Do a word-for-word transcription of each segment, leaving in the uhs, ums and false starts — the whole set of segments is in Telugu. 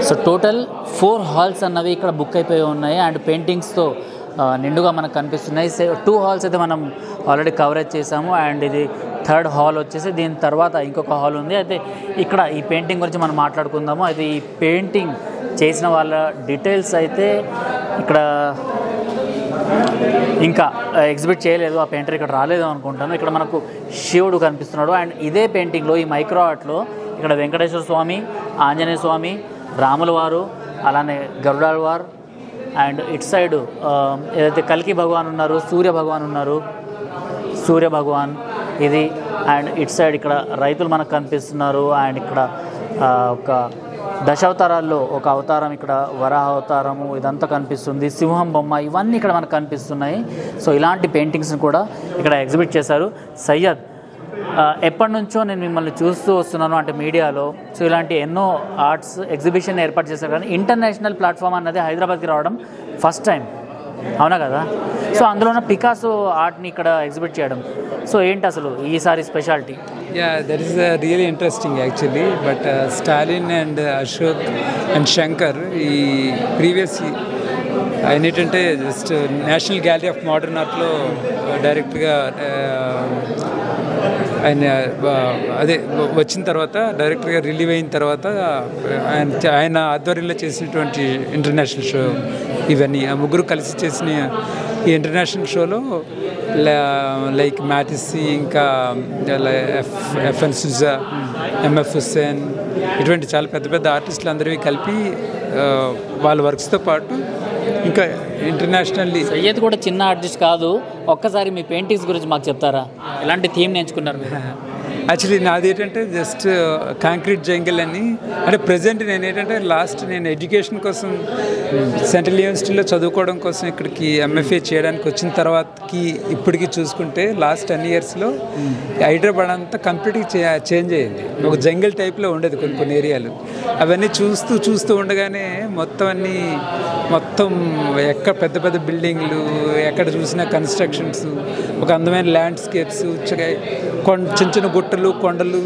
సో టోటల్ ఫోర్ హాల్స్ అన్నవి ఇక్కడ బుక్ అయిపోయి ఉన్నాయి అండ్ పెయింటింగ్స్తో నిండుగా మనకు కనిపిస్తున్నాయి. టూ హాల్స్ అయితే మనం ఆల్రెడీ కవరేజ్ చేసాము అండ్ ఇది థర్డ్ హాల్ వచ్చేసి దీని తర్వాత ఇంకొక హాల్ ఉంది. అయితే ఇక్కడ ఈ పెయింటింగ్ గురించి మనం మాట్లాడుకుందాము. అయితే ఈ పెయింటింగ్ చేసిన వాళ్ళ డీటెయిల్స్ అయితే ఇక్కడ ఇంకా ఎగ్జిబిట్ చేయలేదు, ఆ పెయింటర్ ఇక్కడ రాలేదు అనుకుంటాను. ఇక్కడ మనకు శివుడు కనిపిస్తున్నాడు అండ్ ఇదే పెయింటింగ్లో ఈ మైక్రో ఆర్ట్లో ఇక్కడ వెంకటేశ్వర స్వామి, ఆంజనేయ స్వామి, రాముల వారు, అలానే గరుడాల వారు అండ్ ఇటు సైడు ఏదైతే కల్కి భగవాన్ ఉన్నారు, సూర్య భగవాన్ ఉన్నారు, సూర్య భగవాన్ ఇది అండ్ ఇటు సైడ్ ఇక్కడ రైతులు మనకు కనిపిస్తున్నారు అండ్ ఇక్కడ ఒక దశావతారాల్లో ఒక అవతారం, ఇక్కడ వరాహ అవతారము ఇదంతా కనిపిస్తుంది, సింహం బొమ్మ ఇవన్నీ ఇక్కడ మనకు కనిపిస్తున్నాయి. సో ఇలాంటి పెయింటింగ్స్ని కూడా ఇక్కడ ఎగ్జిబిట్ చేశారు. సయ్యద్, ఎప్పటి నుంచో నేను మిమ్మల్ని చూస్తూ వస్తున్నాను అంటే మీడియాలో, సో ఇలాంటి ఎన్నో ఆర్ట్స్ ఎగ్జిబిషన్ ఏర్పాటు చేశారు కానీ ఇంటర్నేషనల్ ప్లాట్ఫామ్ అన్నది హైదరాబాద్కి రావడం ఫస్ట్ టైం, అవునా కదా? సో అందులోనే పికాసో ఆర్ట్ని ఇక్కడ ఎగ్జిబిట్ చేయడం, సో ఏంటి అసలు ఈసారి speciality? Yeah, that is really interesting actually. But Stalin and Ashok and Shankar ఈ ప్రీవియస్ ఆయన ఏంటంటే just national gallery of modern ఆర్ట్లో డైరెక్ట్గా ఆయన అదే వచ్చిన తర్వాత డైరెక్ట్గా రిలీవ్ అయిన తర్వాత ఆయన ఆయన ఆధ్వర్యంలో చేసినటువంటి ఇంటర్నేషనల్ షో ఇవన్నీ ఆ ముగ్గురు కలిసి చేసిన ఈ ఇంటర్నేషనల్ షోలో లైక్ మ్యాటిసి, ఇంకా F FN Souza, MF Hussain ఇటువంటి చాలా పెద్ద పెద్ద ఆర్టిస్టులు అందరివి కలిపి వాళ్ళ వర్క్స్తో పాటు ఇంకా ఇంటర్నేషనల్లీ. సయ్యద్ కూడా చిన్న ఆర్టిస్ట్ కాదు, ఒక్కసారి మీ పెయింటింగ్స్ గురించి మాకు చెప్తారా? ఎలాంటి థీమ్ ఎంచుకున్నారు? యాక్చువల్లీ నాది ఏంటంటే జస్ట్ కాంక్రీట్ జంగిల్ అని, అంటే ప్రజెంట్ నేను ఏంటంటే లాస్ట్ నేను ఎడ్యుకేషన్ కోసం సెంట్రల్ యూనివర్సిటీలో చదువుకోవడం కోసం ఇక్కడికి ఎంఎఫ్ఏ చేయడానికి వచ్చిన తర్వాతకి ఇప్పటికీ చూసుకుంటే లాస్ట్ టెన్ ఇయర్స్లో హైదరాబాద్ అంతా కంప్లీట్గా చేంజ్ అయ్యింది. ఒక జంగిల్ టైప్లో ఉండేది కొన్ని కొన్ని ఏరియాలు. అవన్నీ చూస్తూ చూస్తూ ఉండగానే మొత్తం అన్నీ మొత్తం ఎక్కడ పెద్ద పెద్ద బిల్డింగ్లు, ఎక్కడ చూసినా కన్స్ట్రక్షన్స్, ఒక అందమైన ల్యాండ్స్కేప్స్, కొండ చిన్న చిన్న గుట్టలు, కొండలు,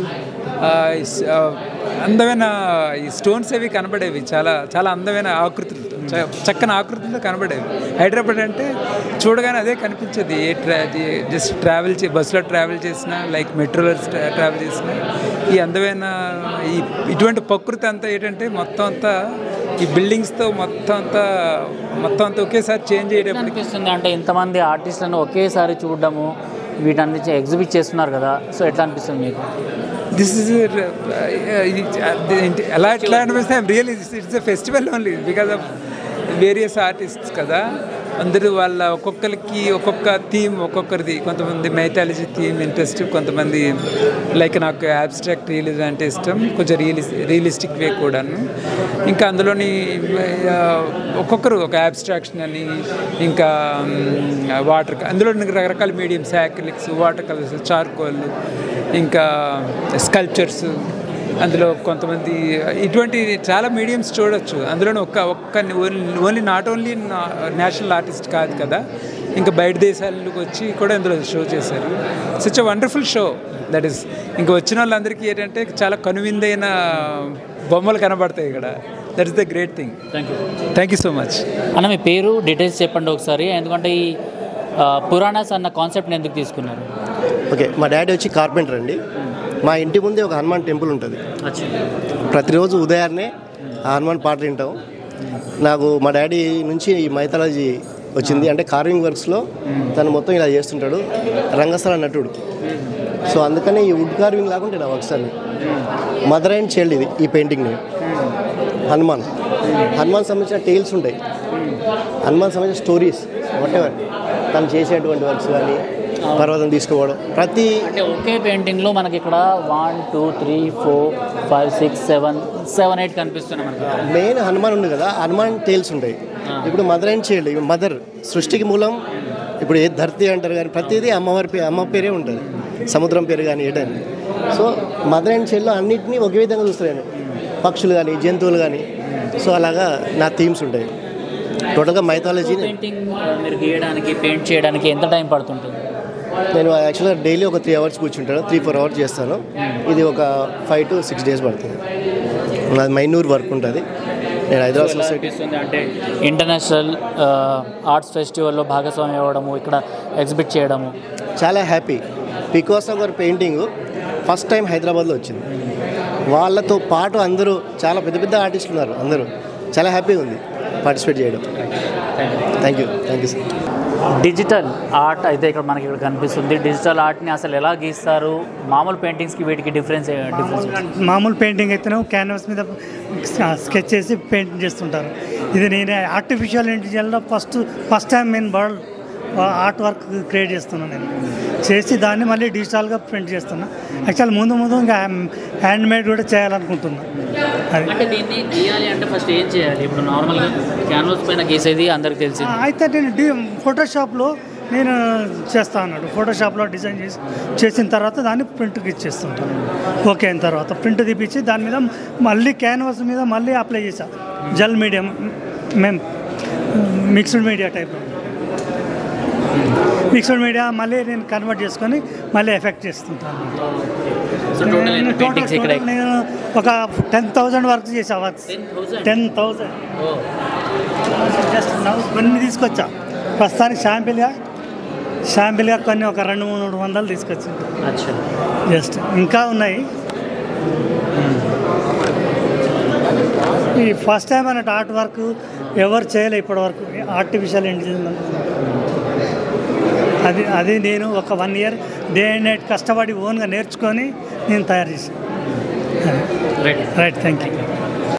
అందమైన ఈ స్టోన్స్ అవి కనబడేవి, చాలా చాలా అందమైన ఆకృతులు, చక్కని ఆకృతులతో కనబడేవి. హైదరాబాద్ అంటే చూడగానే అదే కనిపించేది. ఏ ట్రా జస్ట్ ట్రావెల్ చే బస్సులో ట్రావెల్ చేసినా, లైక్ మెట్రోలో ట్రావెల్ చేసినా ఈ అందమైన ఈ ఇటువంటి ప్రకృతి అంతా ఏంటంటే మొత్తం అంతా ఈ బిల్డింగ్స్తో మొత్తం అంతా మొత్తం అంతా ఒకేసారి చేంజ్ చేయడం అనిపిస్తుంది. అంటే ఇంతమంది ఆర్టిస్టులను ఒకేసారి చూడడము, వీటన్నిటి ఎగ్జిబిట్ చేస్తున్నారు కదా, సో ఎట్లా అనిపిస్తుంది మీకు? దిస్ ఇస్ ఎలా ఎట్లా అనిపిస్తే really it's a festival only because of various artists కదా. అందరూ వాళ్ళ ఒక్కొక్కరికి ఒక్కొక్క థీమ్, ఒక్కొక్కరిది. కొంతమంది మైథాలజీ థీమ్ ఇంట్రెస్ట్, కొంతమంది లైక్ నాకు యాబ్స్ట్రాక్ట్ రియలిజం అంటే ఇష్టం, కొంచెం రియలిస్ రియలిస్టిక్ వే కూడాను. ఇంకా అందులోని ఒక్కొక్కరు ఒక యాబ్స్ట్రాక్షన్ అని, ఇంకా వాటర్, అందులో రకరకాల mediums, acrylics, water colours, charcoal, ఇంకా స్కల్ప్చర్స్, అందులో కొంతమంది ఇటువంటి చాలా మీడియంస్ చూడొచ్చు. అందులోనే ఒక్క ఒక్క only not only national artist కాదు కదా, ఇంకా బయట దేశాలకు వచ్చి కూడా అందులో షో చేశారు. Such a wonderful show that is. ఇంకా వచ్చిన వాళ్ళందరికీ ఏంటంటే చాలా కనువిందైన బొమ్మలు కనబడతాయి ఇక్కడ. That is the great thing. Thank you thank you so much. అన్న మీ పేరు, డీటెయిల్స్ చెప్పండి ఒకసారి, ఎందుకంటే ఈ పురాణాస్ అన్న కాన్సెప్ట్ని ఎందుకు తీసుకున్నారు? ఓకే, మా డాడీ వచ్చి కార్పెంటర్ అండి. మా ఇంటి ముందే ఒక హనుమాన్ టెంపుల్ ఉంటుంది. ప్రతిరోజు ఉదయాన్నే ఆ హనుమాన్ పాట వింటాం. నాకు మా డాడీ నుంచి ఈ మైథాలజీ వచ్చింది. అంటే కార్వింగ్ వర్క్స్లో తను మొత్తం ఇలా చేస్తుంటాడు, రంగస్థల నటుడు. సో అందుకని ఈ వుడ్ కార్వింగ్ లాగా నా వర్క్స్ అన్ని. మదర్ అండ్ చైల్డ్ ఇది, ఈ పెయింటింగ్ని హనుమాన్ హనుమాన్ సంబంధించిన టేల్స్ ఉంటాయి, హనుమాన్ సంబంధించిన స్టోరీస్, వాట్ ఎవర్ తను చేసేటువంటి వర్క్స్ కానీ, పర్వతం తీసుకోవడం ప్రతి అంటే ఒకే పెయింటింగ్లో మనకి ఇక్కడ one two three four five six seven seven eight కనిపిస్తున్నాయి మనకి. మెయిన్ హనుమాన్ ఉంది కదా, హనుమాన్ టేల్స్ ఉంటాయి. ఇప్పుడు మదర్ అండ్ చైల్డ్, మదర్ సృష్టికి మూలం, ఇప్పుడు ఏ ధర్తి అంటారు కానీ ప్రతిదీ అమ్మవారి పేరు, అమ్మ పేరే ఉంటుంది, సముద్రం పేరు కానీ ఏటని. సో మదర్ అండ్ చైల్డ్లో అన్నింటినీ ఒకే విధంగా చూస్తాను నేను, పక్షులు కానీ జంతువులు కానీ. సో అలాగా నా థీమ్స్ ఉంటాయి. టోటల్గా మైథాలజీ. పెయింటింగ్ మీరు గీయడానికి, పెయింట్ చేయడానికి ఎంత టైం పడుతుంటుంది? నేను యాక్చువల్గా డైలీ ఒక త్రీ అవర్స్ కూర్చుంటాను, త్రీ ఫోర్ అవర్స్ చేస్తాను. ఇది ఒక ఫైవ్ టు సిక్స్ డేస్ పడుతుంది. నాది మైనూర్ వర్క్ ఉంటుంది. నేను హైదరాబాద్ సో ఎలా సొసైటీ అనిపిస్తుంది అంటే ఇంటర్నేషనల్ ఆర్ట్స్ ఫెస్టివల్లో భాగస్వామి అవ్వడము, ఇక్కడ ఎగ్జిబిట్ చేయడము? చాలా హ్యాపీ. పికాసో గారి పెయింటింగ్ ఫస్ట్ టైం హైదరాబాద్లో వచ్చింది. వాళ్ళతో పాటు అందరూ చాలా పెద్ద పెద్ద ఆర్టిస్టులు ఉన్నారు, అందరూ చాలా హ్యాపీగా ఉంది పార్టిసిపేట్ చేయడం. Thank you thank you sir. Digital art అయితే ఇక్కడ మనకి ఇక్కడ కనిపిస్తుంది. డిజిటల్ ఆర్ట్ని అసలు ఎలా గీస్తారు? మామూలు పెయింటింగ్స్కి వీటికి డిఫరెన్స్ డిఫరెన్స్ మామూలు పెయింటింగ్ అయితేనే క్యాన్వాస్ మీద స్కెచ్ చేసి పెయింటింగ్ చేస్తుంటారు. ఇది నేను ఆర్టిఫిషియల్ ఇంటెలిజెన్స్లో ఫస్ట్ ఫస్ట్ టైం నేను వరల్డ్ ఆర్ట్ వర్క్ క్రియేట్ చేస్తున్నాను. నేను చేసి దాన్ని మళ్ళీ డిజిటల్గా ప్రింట్ చేస్తున్నా. యాక్చువల్ ముందు ముందు ఇంకా హ్యాండ్ మేడ్ కూడా చేయాలనుకుంటున్నా. అది అంటే దీన్ని గీయాలి అంటే ఫస్ట్ ఏం చేయాలి? ఇప్పుడు నార్మల్గా క్యాన్వాస్ పైన గీసేది అందరికి తెలిసి, అయితే నేను డి ఫోటోషాప్లో నేను చేస్తా అన్నాడు. ఫోటోషాప్లో డిజైన్ చేసి చేసిన తర్వాత దాన్ని ప్రింట్కి ఇచ్చేస్తుంటాను. ఓకే అయిన తర్వాత ప్రింట్ తీపిచ్చి దాని మీద మళ్ళీ క్యాన్వాస్ మీద మళ్ళీ అప్లై చేసా. జెల్ మీడియం మేము mixed media type mixed media మళ్ళీ నేను కన్వర్ట్ చేసుకొని మళ్ళీ ఎఫెక్ట్ చేస్తుంటాను. నేను టోటల్ టోటల్ నేను ఒక టెన్ థౌజండ్ వర్క్ చేసా. వర్క్స్ టెన్ థౌజండ్ జస్ట్ కొన్ని తీసుకొచ్చా. ప్రస్తుతానికి షాంపిల్గా షాంపిల్గా కొన్ని ఒక రెండు మూడు వందలు తీసుకొచ్చి జస్ట్ ఇంకా ఉన్నాయి. ఈ ఫస్ట్ టైం అన్నట్టు ఆర్ట్ వర్క్ ఎవరు చేయలే ఇప్పటి వరకు ఆర్టిఫిషియల్ ఇంటెలిజెన్స్. అది అది నేను ఒక one year day and night కష్టపడి ఓన్గా నేర్చుకొని నేను తయారు చేశాను. Right thank you.